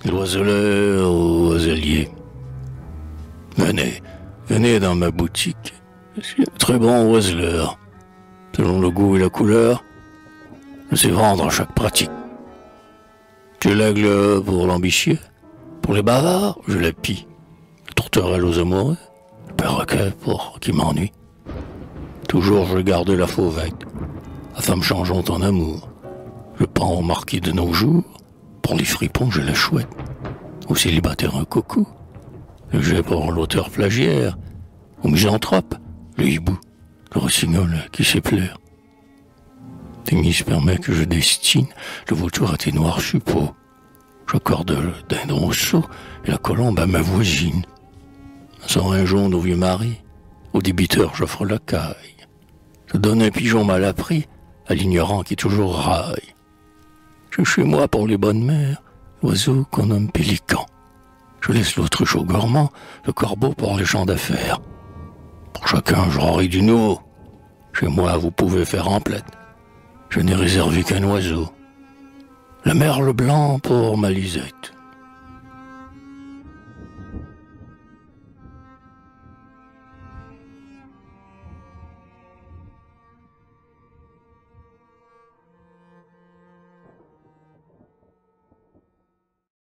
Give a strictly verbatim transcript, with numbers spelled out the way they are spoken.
L'oiseleur ou oiselier. Venez, venez dans ma boutique. Je suis un très bon oiseleur. Selon le goût et la couleur, je sais vendre à chaque pratique. J'ai l'aigle pour l'ambitieux, pour les bavards, je la pille. La tourterelle aux amoureux, le perroquet pour qui m'ennuie. Toujours je garde la fauvette, la femme changeante en amour. Je pends au marquis de nos jours, pour les fripons j'ai la chouette. Au célibataire un coucou, j'ai pour l'auteur plagiaire, au misanthrope, le hibou, le rossignol qui s'épleur. Thémis permet que je destine le vautour à tes noirs suppôts. J'accorde le dindon au seau et la colombe à ma voisine. Sans un jaune au vieux mari, au débiteur j'offre la caille. Je donne un pigeon mal appris à l'ignorant qui toujours raille. J'ai chez moi pour les bonnes mères l'oiseau qu'on nomme pélican. Je laisse l'autruche au gourmand, le corbeau pour les gens d'affaires. Pour chacun je ris du nouveau. Chez moi vous pouvez faire emplette. Je n'ai réservé qu'un oiseau. Le merle blanc pour ma Lisette.